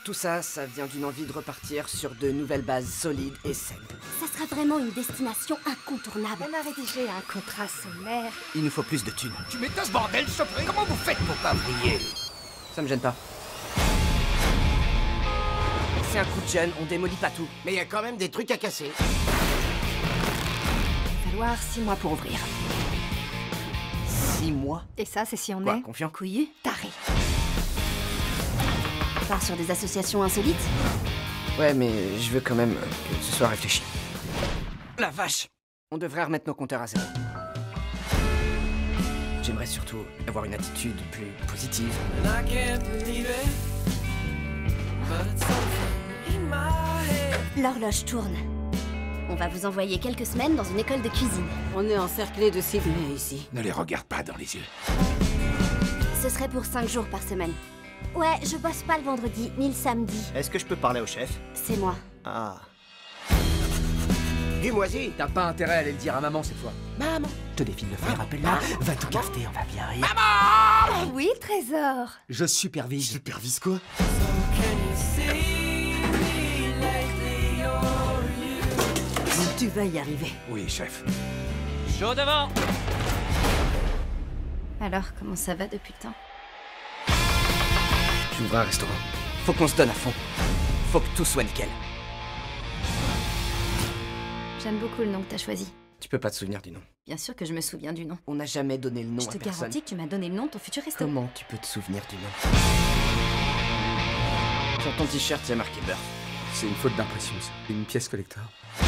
Tout ça, ça vient d'une envie de repartir sur de nouvelles bases solides et saines. Ça sera vraiment une destination incontournable. On a rédigé un contrat sommaire. Il nous faut plus de thunes. Tu m'étonnes ce bordel, Chopin. Comment vous faites pour pas briller? Ça me gêne pas. C'est un coup de jeune, on démolit pas tout. Mais il y a quand même des trucs à casser. Il va falloir 6 mois pour ouvrir. 6 mois? Et ça, c'est si on Quoi, est confiant? couillu, taré. On part sur des associations insolites. Ouais, mais je veux quand même que ce soit réfléchi. La vache! On devrait remettre nos compteurs à zéro. J'aimerais surtout avoir une attitude plus positive. L'horloge tourne. On va vous envoyer quelques semaines dans une école de cuisine. On est encerclé de Sydney ici. Ne les regarde pas dans les yeux. Ce serait pour 5 jours par semaine. Ouais, je bosse pas le vendredi, ni le samedi. Est-ce que je peux parler au chef? C'est moi. Ah. Dis-moi-y. T'as pas intérêt à aller le dire à maman cette fois. Maman. Je te défile le fer, appelle-la, va tout cafeter, on va bien rire. Oui, trésor. Je supervise. Supervise quoi? Tu vas y arriver. Oui, chef. Chaud devant. Alors, comment ça va depuis le temps? J'ouvre un restaurant. Faut qu'on se donne à fond. Faut que tout soit nickel. J'aime beaucoup le nom que t'as choisi. Tu peux pas te souvenir du nom. Bien sûr que je me souviens du nom. On n'a jamais donné le nom Je à te personne. garantis que tu m'as donné le nom de ton futur resto. Comment tu peux te souvenir du nom? Sur ton t-shirt, il y a marqué beurre. C'est une faute d'impression, ça. Une pièce collector.